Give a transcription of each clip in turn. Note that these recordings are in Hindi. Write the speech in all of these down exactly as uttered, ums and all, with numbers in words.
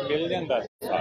मिल जाता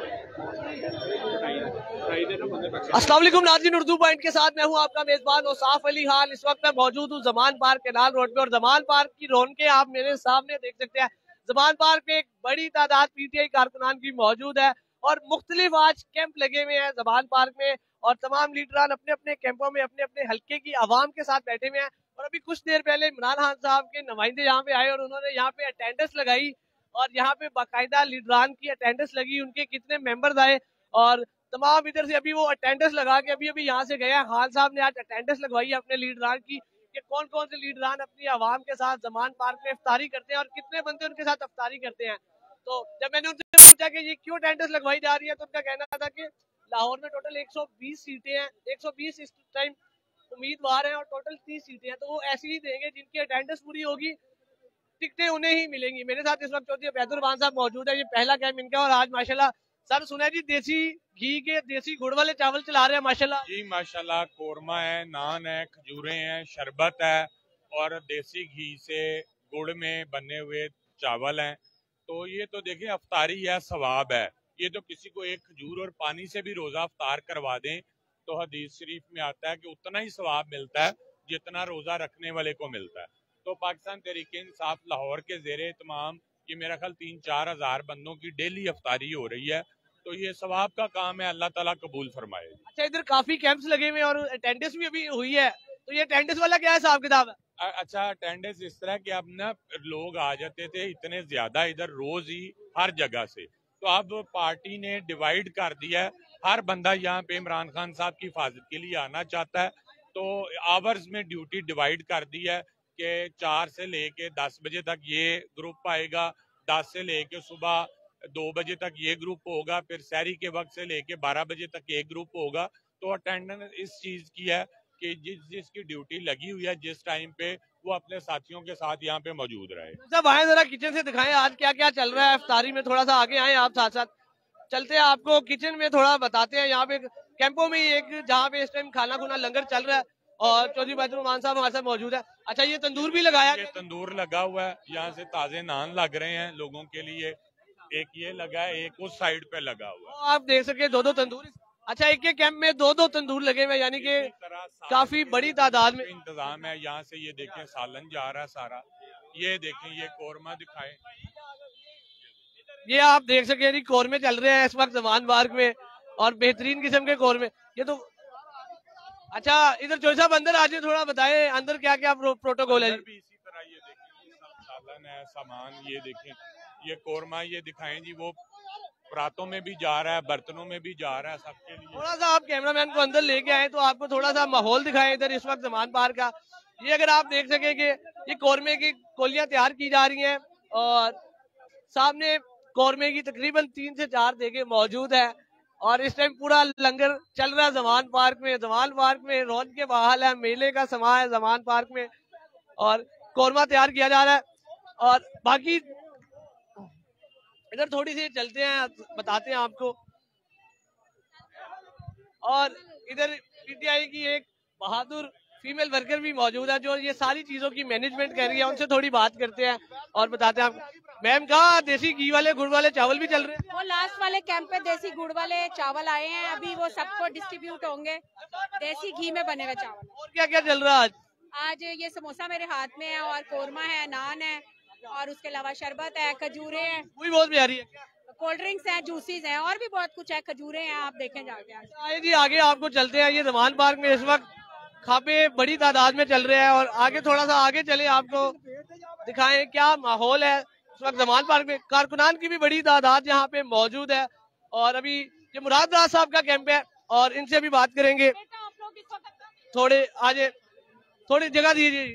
अस्सलाम वालेकुम नाज़रीन, उर्दू पॉइंट के साथ मैं हूं आपका मेजबान औसाफ अली खान। इस वक्त मैं मौजूद हूं जमान पार्क केनाल रोड पे और जमान पार्क की रौनकें आप मेरे सामने देख सकते हैं। जमान पार्क में एक बड़ी तादाद पीटीआई कारकुनान की मौजूद है और मुख्तलिफ आज कैंप लगे हुए हैं जमान पार्क में और तमाम लीडरान अपने अपने कैंपों में अपने अपने हल्के की आवाम के साथ बैठे हुए हैं। और अभी कुछ देर पहले इमरान खान साहब के नुमाइंदे यहाँ पे आए और उन्होंने यहाँ पे अटेंडेंस लगाई और यहाँ पे बाकायदा लीडरान की अटेंडेंस लगी, उनके कितने मेंबर्स आए और तमाम इधर से अभी वो अटेंडेंस लगा के अभी अभी यहाँ से गया। खान साहब ने आज अटेंडेंस लगवाई है अपने लीडरान की कि कौन कौन से लीडरान अपनी आवाम के साथ जमान पार्क में इफ्तारी करते हैं और कितने बंदे उनके साथ इफ्तारी करते हैं। तो जब मैंने उनसे पूछा कि ये क्यों अटेंडेंस लगवाई जा रही है तो उनका कहना था कि लाहौर में टोटल एक सौ बीस सीटें हैं, एक सौ बीस इस टाइम उम्मीदवार हैं और टोटल तीस सीटें हैं, तो वो ऐसी ही देंगे जिनकी अटेंडेंस पूरी होगी, टिकटें उन्हें ही मिलेंगी। मेरे साथ इस वक्त चौधरी बैदुररहमान साहब मौजूद है, ये पहला कैंप इनका और आज माशाल्लाह सर सुना है जी देसी घी के देसी गुड़ वाले चावल चला रहे हैं माशाल्लाह। जी माशाल्लाह, कोरमा है, नान है, खजूरें हैं, शरबत है और देसी घी से गुड़ में बने हुए चावल हैं। तो ये तो देखिए अफ्तारी है, सवाब है। ये तो किसी को एक खजूर और पानी से भी रोजा अफ्तार करवा दें तो हदीस शरीफ में आता है कि उतना ही सवाब मिलता है जितना रोजा रखने वाले को मिलता है। तो पाकिस्तान तहरीक इंसाफ लाहौर के जेरे तमाम ये मेरा ख्याल तीन चार हजार बंदों की डेली अफ्तारी हो रही है, तो ये सवाब का काम है, अल्लाह ताला कबूल फरमाए। अच्छा, इधर काफी कैंप्स लगे हुए हैं और अटेंडेंस भी अभी हुई है, तो ये अटेंडेंस वाला क्या हिसाब किताब है? अच्छा, अटेंडेंस इस तरह के अब ना लोग आ जाते थे इतने ज्यादा इधर रोज ही हर जगह से, तो अब पार्टी ने डिवाइड कर दिया है। हर बंदा यहाँ पे इमरान खान साहब की हिफाजत के लिए आना चाहता है, तो आवर्स में ड्यूटी डिवाइड कर दी है कि चार से लेके दस बजे तक ये ग्रुप आएगा, दस से लेके सुबह दो बजे तक ये ग्रुप होगा, फिर सहरी के वक्त से लेके बारह बजे तक एक ग्रुप होगा। तो अटेंडेंस इस चीज की है कि जिस जिसकी ड्यूटी लगी हुई है जिस टाइम पे वो अपने साथियों के साथ यहाँ पे मौजूद रहे। सब आए जरा किचन से दिखाएं आज क्या क्या चल रहा है इफ्तारी में, थोड़ा सा आगे आए आप, साथ साथ चलते हैं आपको किचन में थोड़ा बताते हैं। यहाँ पे कैंपों में एक जहाँ पे इस टाइम खाना खुना लंगर चल रहा है और चौधरी बैदुररहमान साहब हमारे साथ मौजूद है। अच्छा, ये तंदूर भी लगाया, ये तंदूर लगा हुआ है, यहाँ से ताजे नान लग रहे हैं लोगों के लिए, एक ये लगा है, एक उस साइड पे लगा हुआ है। आप देख सके दो दो तंदूर। अच्छा, एक एक कैंप में दो दो तंदूर लगे हुए, यानी कि काफी बड़ी तादाद में इंतजाम है। यहाँ से ये देखें सालन जा रहा है सारा, ये देखें ये कोरमा दिखाएं, ये आप देख सके यानी कोरमे चल रहे हैं इस वक्त जमान पार्क में और बेहतरीन किस्म के कोरमे ये तो। अच्छा, इधर जो साहब अंदर आज थोड़ा बताए अंदर क्या क्या प्रो, प्रोटोकॉल है? भी इसी तरह ये देखें, ये सब सालन है, सामान ये देखें, ये कोरमा ये दिखाएं जी, वो परातों में भी जा रहा है, बर्तनों में भी जा रहा है, सबके लिए। थोड़ा सा आप कैमरामैन को अंदर लेके आए तो आपको थोड़ा सा माहौल दिखाएं इधर इस वक्त जमान पार्क का। ये अगर आप देख सके कि ये कोरमे की कोलियां तैयार की जा रही हैं और सामने कोरमे की तकरीबन तीन से चार देगे मौजूद है और इस टाइम पूरा लंगर चल रहा है जमान पार्क में। जमान पार्क में रौनक के बहाल है, मेले का समा है जमान पार्क में और कोरमा तैयार किया जा रहा है। और बाकी इधर थोड़ी सी चलते हैं, बताते हैं आपको। और इधर पीटीआई की एक बहादुर फीमेल वर्कर भी मौजूद है जो ये सारी चीजों की मैनेजमेंट कर रही है, उनसे थोड़ी बात करते हैं और बताते हैं आपको। मैम, कहा देसी घी वाले गुड़ वाले चावल भी चल रहे हैं? वो लास्ट वाले कैंप पे देसी गुड़ वाले चावल आए हैं, अभी वो सबको डिस्ट्रीब्यूट होंगे, देसी घी में बने हुए चावल। और क्या क्या चल रहा है आज? आज ये समोसा मेरे हाथ में है और कोरमा है, नान है और उसके अलावा शरबत है, खजूरे हैं, वही बहुत प्यारी है, कोल्ड ड्रिंक्स हैं, जूसीज हैं और भी बहुत कुछ है, खजूरे हैं, आप देखें जाके। आए जी आगे आपको चलते हैं। ये जमान पार्क में इस वक्त खापे बड़ी तादाद में चल रहे हैं और आगे थोड़ा सा आगे चले आपको दिखाएं क्या माहौल है इस वक्त जमान पार्क में। कारकुनान की भी बड़ी तादाद यहाँ पे मौजूद है और अभी ये मुराद राज साहब का कैंप है और इनसे भी बात करेंगे। थोड़े आगे थोड़ी जगह दीजिए।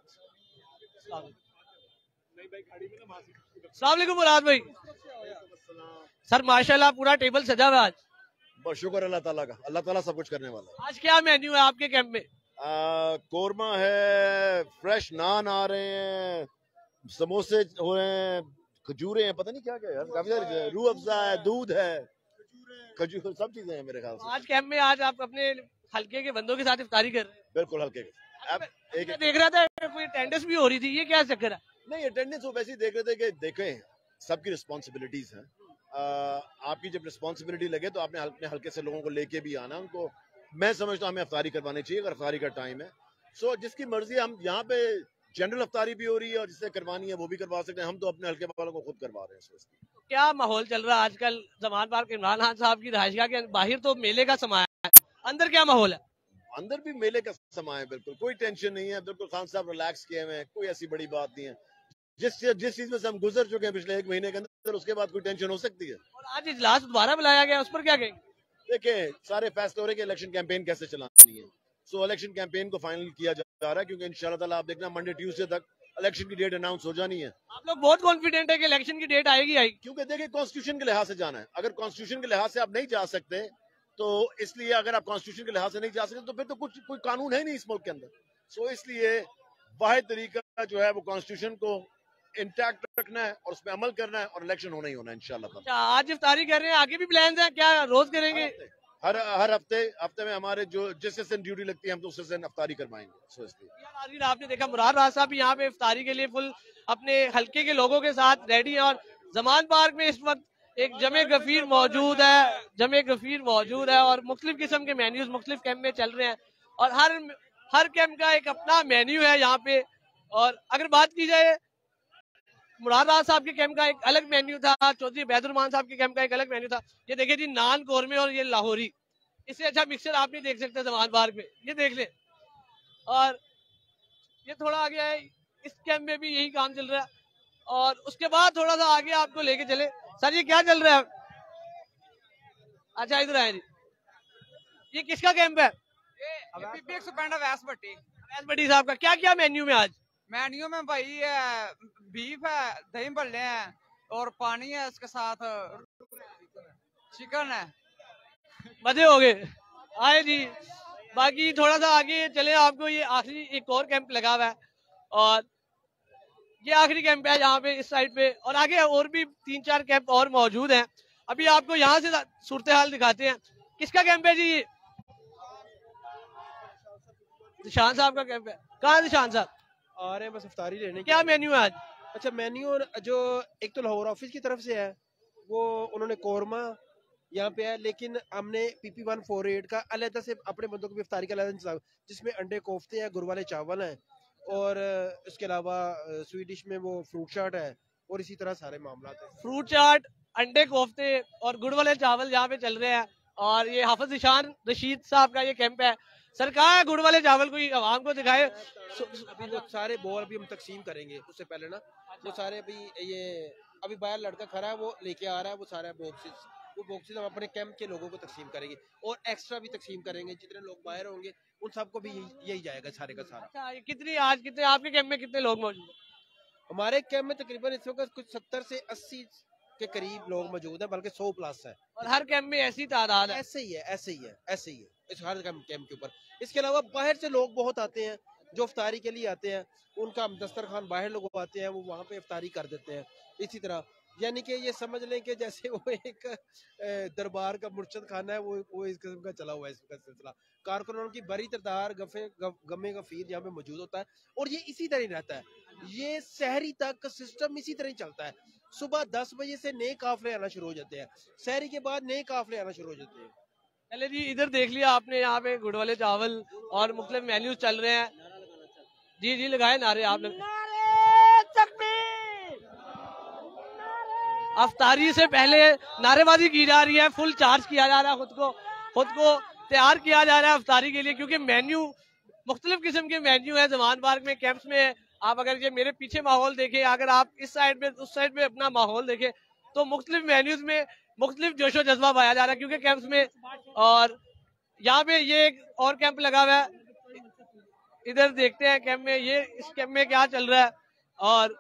अस्सलाम वालेकुम मुराद भाई। सर माशाल्लाह पूरा टेबल सजा हुआ आज। बहुत शुक्र अल्लाह ताला का, अल्लाह ताला सब कुछ करने वाला है। आज क्या मेन्यू है आपके कैंप में? आ, कोरमा है, फ्रेश नान आ रहे हैं, समोसे हो रहे हैं, खजूरे हैं, पता नहीं क्या क्या यार, काफी सारे, रूह अफ़ज़ा है, दूध है, खजूर, सब चीजें हैं मेरे ख्याल से। आज कैंप में आज आप अपने हल्के के बंदों के साथ इफ्तारी कर रहे हैं? बिल्कुल हल्के के। अब एक मैं देख रहा था कोई अटेंडेंस भी हो रही थी, ये क्या चक्कर है? नहीं, अटेंडेंस वो वैसे ही देख रहे थे कि देखें सबकी रिस्पॉन्सिबिलिटीज हैं। आपकी जब रिस्पॉन्सिबिलिटी लगे तो आपने अपने हल्के से लोगों को लेके भी आना उनको। मैं समझता हूँ हमें अफ्तारी करवानी चाहिए अगर अफ्तारी का टाइम है। सो जिसकी मर्जी, हम यहाँ पे जनरल अफ्तारी भी हो रही है और जिससे करवानी है वो भी करवा सकते हैं। हम तो अपने हल्के वालों को खुद करवा रहे हैं। क्या माहौल चल रहा है आजकल जमान पार्क इमरान खान साहब की रिहाइशगाह के बाहर? तो मेले का समाया है, अंदर क्या माहौल है? अंदर भी मेले का समय है, बिल्कुल कोई टेंशन नहीं है, बिल्कुल खान साहब रिलैक्स किए हुए हैं, कोई ऐसी बड़ी बात नहीं है। जिस जिस चीज में से हम गुजर चुके हैं पिछले एक महीने के अंदर, उसके बाद कोई टेंशन हो सकती है? और आज इजलास दोबारा बुलाया गया, उस पर क्या कहेंगे? देखिए, सारे फैसले हो रहे हैं कि इलेक्शन कैंपेन कैसे चलानी है। सो इलेक्शन कैंपेन को फाइनल किया जा रहा है, क्योंकि इंशाल्लाह ताला आप देखना मंडे ट्यूसडे तक इलेक्शन की डेट अनाउंस हो जानी है। आप लोग बहुत कॉन्फिडेंट है कि इलेक्शन की डेट आएगी आएगी क्योंकि देखिए कॉन्स्टिट्यूशन के लिहाज से जाना है। अगर कॉन्स्टिट्यूशन के लिहाज से आप नहीं जा सकते तो इसलिए, अगर आप कॉन्स्टिट्यूशन के लिहाज से नहीं जा सकते तो फिर तो कुछ कोई कानून है नहीं इस मुल्क के अंदर। सो इसलिए वाहिद तरीका जो है वो कॉन्स्टिट्यूशन को इंटैक्ट रखना है और उस पर अमल करना है और इलेक्शन होना ही होना है इंशाल्लाह। अच्छा, आज इफ्तारी कर रहे हैं, आगे भी प्लान है क्या? रोज करेंगे? हर हर हफ्ते हफ्ते में हमारे जो जिस दिन ड्यूटी लगती है हम तो उस दिन इफ्तारी करवाएंगे। सो इसलिए आपने देखा मुराद राज साहब यहाँ पे इफ्तारी के लिए फुल अपने हल्के के लोगों के साथ रेडी है। और जमान पार्क में इस वक्त एक जमे गफीर मौजूद है, जमे गफीर मौजूद है और मुख्तलिफ किस्म के मेन्यूज मुख्तलिफ कैंप में चल रहे हैं और हर हर कैंप का एक अपना मेन्यू है यहाँ पे। और अगर बात की जाए मुराद राज साहब के कैंप का एक अलग मेन्यू था, चौधरी बैदुररहमान साहब के कैंप का एक अलग मेन्यू था। ये देखिए जी, नान कोरमे और ये लाहौरी, इससे अच्छा मिक्सचर आप नहीं देख सकते जमान पार्क में, ये देख ले। और ये थोड़ा आगे है, इस कैंप में भी यही काम चल रहा है। और उसके बाद थोड़ा सा आगे आपको लेके चले। सर ये क्या चल रहा है? अच्छा इधर आए जी, ये किसका कैंप है? अवैस भट्टी अवैस भट्टी साहब का। क्या क्या मेन्यू में आज? मेन्यू में भाई बीफ है, दही भल्ले हैं और पानी है, इसके साथ चिकन है। मजे हो गए। आए जी, बाकी थोड़ा सा आगे चले, आपको ये आखिरी एक और कैंप लगा हुआ है और ये आखिरी कैंप है यहाँ पे इस साइड पे। और आगे और भी तीन चार कैंप और मौजूद हैं। अभी आपको यहाँ से सूरत हाल दिखाते हैं। किसका कैंप है जी? निशान साहब का कैंप है। कहाँ निशान साहब? आ रहे हैं बस इफ्तारी लेने। क्या मेन्यू है आज? अच्छा, मेन्यू जो एक तो लाहौर ऑफिस की तरफ से है, वो उन्होंने कोरमा यहाँ पे है, लेकिन हमने पीपी वन फोर एट का अलग से अपने बंदों को भी इफ्तारी का अलग इंतजाम, जिसमें अंडे कोफ्ते हैं, गुड़ वाले चावल हैं और इसके अलावा स्वीट डिश में वो फ्रूट चाट है और इसी तरह सारे मामला हैं। फ्रूट चाट, अंडे कोफ्ते और गुड़ वाले चावल यहाँ पे चल रहे हैं। और ये हाफिज निशान रशीद साहब का ये कैंप है। सरकार गुड़ वाले चावल को आवाम को दिखाए। अभी वो सारे बॉल अभी हम तकसीम करेंगे, उससे पहले ना वो सारे अभी ये अभी बाहर लड़का खड़ा है, वो लेके आ रहा है वो सारे बॉक्सेस, वो बॉक्सेस हम अपने कैंप के लोगों को तकसीम करेंगे और एक्स्ट्रा भी तकसीम करेंगे। जितने लोग बाहर होंगे उन सबको भी यही यही जाएगा सारे का सारा। अच्छा, ये कितनी आज कितने आपके कैंप में कितने लोग मौजूद? हमारे कैंप में तकरीबन इस वक्त कुछ सत्तर से अस्सी के करीब लोग मौजूद हैं, बल्कि सौ प्लस है। और हर कैंप में ऐसी तादाद है? ऐसे ही है, ऐसे ही है, ऐसे ही है इस हर कैंप के ऊपर। इसके अलावा बाहर से लोग बहुत आते हैं जो इफ्तारी के लिए आते हैं, उनका हम दस्तरखान बाहर लोग आते हैं, वो वहाँ पे इफ्तारी कर देते हैं। इसी तरह यानी कि ये समझ लें कि जैसे वो एक दरबार का मुर्शद खाना है, वो वो इस किस्म का चला हुआ है इसका सिलसिला। कारकुनों की बड़ी तादाद गफे गमे गफीर यहाँ पे मौजूद होता है और ये इसी तरह रहता है। ये सहरी तक सिस्टम इसी तरह चलता है। सुबह दस बजे से नए काफले आना शुरू हो जाते हैं, सहरी के बाद नए काफले आना शुरू हो जाते हैं। चले जी, इधर देख लिया आपने, यहाँ पे गुड़ वाले चावल और मुख्तलिफ मेन्यूज चल रहे हैं। जी जी लगाए नारे आप लोग। अफ्तारी से पहले नारेबाजी की जा रही है, फुल चार्ज किया जा रहा है, खुद को खुद को तैयार किया जा रहा है अफ्तारी के लिए, क्योंकि मेन्यू मुख्तलिफ किस्म के मेन्यू है जमान पार्क में, कैंप्स में। आप अगर ये मेरे पीछे माहौल देखें, अगर आप इस साइड में उस साइड में अपना माहौल देखें, तो मुख्तलिफ मेन्यूज में मुख्तलिफ जोशो जज्बा पाया जा रहा है क्योंकि कैंप्स में। और यहाँ पे ये एक और कैंप लगा हुआ है, इधर देखते हैं कैंप में ये इस कैंप में क्या चल रहा है। और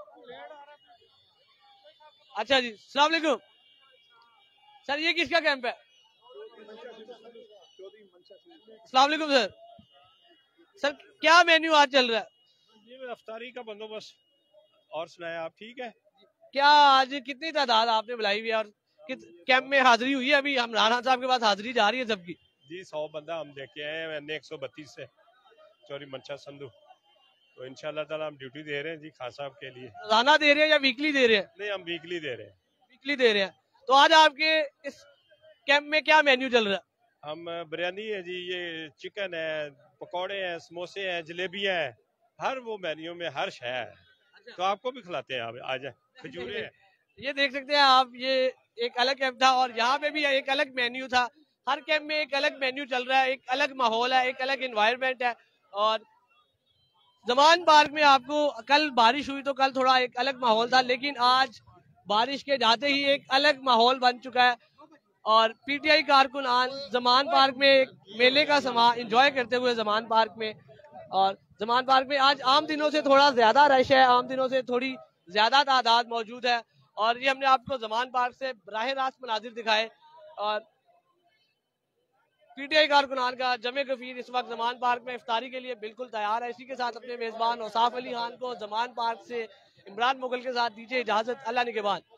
अच्छा जी, अस्सलाम वालेकुम सर, ये किसका कैंप है? अस्सलाम वालेकुम सर। सर क्या मेन्यू आज चल रहा है? ये अफ्तारी का बंदोबस्त। और सुनाए आप, ठीक है? क्या आज कितनी तादाद आपने बुलाई हुई है और किस कैंप में हाजिरी हुई है? अभी हम राणा साहब के पास हाजिरी जा रही है सबकी। जी सौ बंदा हम लेके आए हैं, मैंने एक सौ बत्तीस से चौरी मंचा संधू, तो इंशाल्लाह ताला हम ड्यूटी दे रहे हैं जी खान साहब के लिए। रोजाना दे रहे हैं या वीकली दे रहे हैं? नहीं, हम वीकली दे रहे हैं। वीकली दे रहे हैं। तो आज आपके इस कैंप में क्या मेन्यू चल रहा है? हम बिरयानी है जी, ये चिकन है, पकौड़े हैं, समोसे हैं, जलेबियां हैं, हर वो मेन्यू में हर शय है। तो आपको भी खिलाते हैं, आप आ जाए। खजूरें हैं, ये देख सकते हैं आप, ये एक अलग कैंप था और यहाँ पे भी एक अलग मेन्यू था। हर कैंप में एक अलग मेन्यू चल रहा है, एक अलग माहौल है, एक अलग एनवायरनमेंट है। और जमान पार्क में आपको कल बारिश हुई तो कल थोड़ा एक अलग माहौल था, लेकिन आज बारिश के जाते ही एक अलग माहौल बन चुका है। और पीटीआई कारकुन आज जमान पार्क में एक मेले का समा एंजॉय करते हुए जमान पार्क में। और जमान पार्क में आज आम दिनों से थोड़ा ज्यादा रश है, आम दिनों से थोड़ी ज्यादा तादाद मौजूद है। और ये हमने आपको जमान पार्क से बराह रास्त मनाजिर दिखाए। और पीटीआई कारकुनान का जमे गफीर इस वक्त जमान पार्क में इफ्तारी के लिए बिल्कुल तैयार है। इसी के साथ अपने मेजबान औसाफ अली खान को जमान पार्क से इमरान मुगल के साथ दीजिए इजाजत। अल्लाह निगहबान।